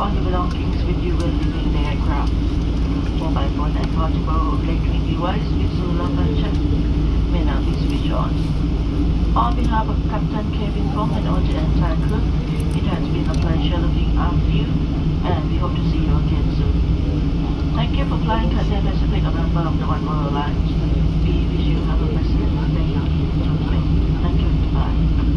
all your belongings with you when leaving the aircraft. Mobile phone and portable electric device with solar function may not be switched on. On behalf of Captain Kevin Fong and all the entire crew, it has been a pleasure looking after you, and we hope to see you again soon. Thank you for flying Cathay Pacific, a member of the One World Alliance. We wish you have a blessed day. Thank you. Goodbye.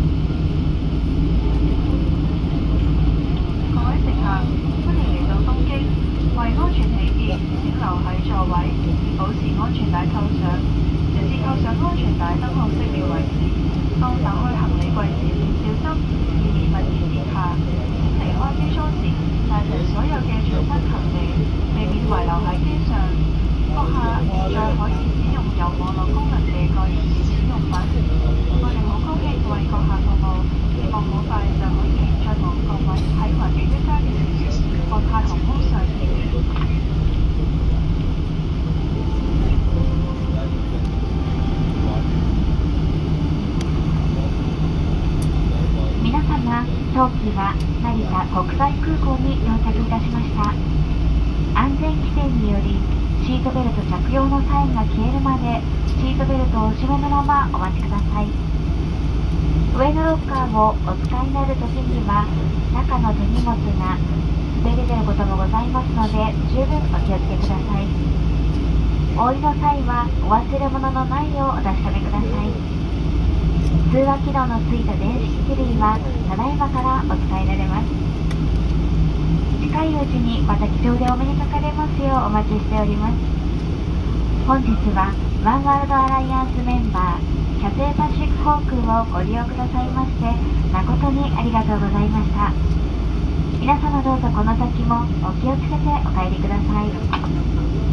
各位乘客，歡迎嚟到東京。為安全起見，請留喺座位，保持安全帶扣上，直至扣上安全帶燈號熄滅為止。當打開行李櫃時，小心，以免物件跌下。請離開機艙時，帶齊所有嘅隨身行李，避免遺留喺機上。閣下現在可以使用有網絡功能嘅個人電子用品。我哋好高興為閣下服務，希望好快就可以再望各位喺環境一家嘅成員國泰航空上見。皆様、当機は成田国際空港に到着いたしました。安全規制によりシートベルト着用のサインが消えるまでシートベルトをお締めのままお待ちください。上のロッカーをお使いになるときには中の手荷物が滑り出ることもございますので十分お気をつけください。お降りの際はお忘れ物のないようお確かめください。通話機能のついた電子機類はただいまからお使いになれます。近いうちにまた機上でお目にかかれますようお待ちしております。本日はワンワールドアライアンスメンバーキャセイパシフィック航空をご利用くださいまして誠にありがとうございました。皆様どうぞこの先もお気をつけてお帰りください。